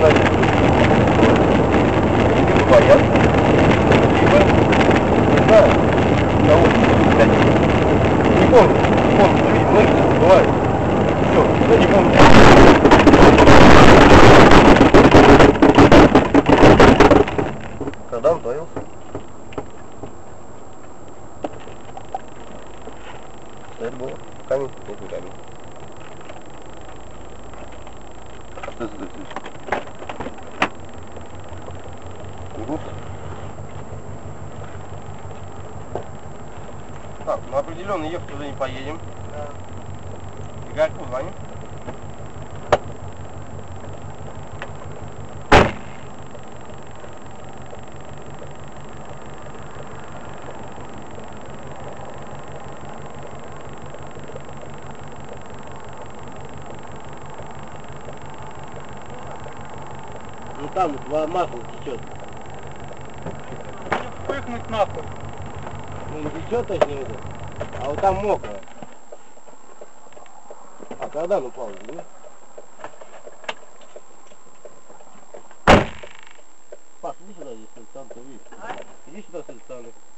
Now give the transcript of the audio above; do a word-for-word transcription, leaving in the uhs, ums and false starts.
значит, либо боятся, либо, не знаю, кого блядь. Не помню, не помню, люди многие так бывают. Все, ну не помню. Когда он творился? Это было камень, это не камень. Что это здесь? Гуд. Так, ну определенно ехать уже не поедем. Да. Игорьку звоним. Ну там масло течет. Пыхнуть нахуй. Ну не течет точно это, а вот там мокро. А когда он упал, да? Паш, иди сюда, здесь там ты видишь. Иди сюда с этой стороны.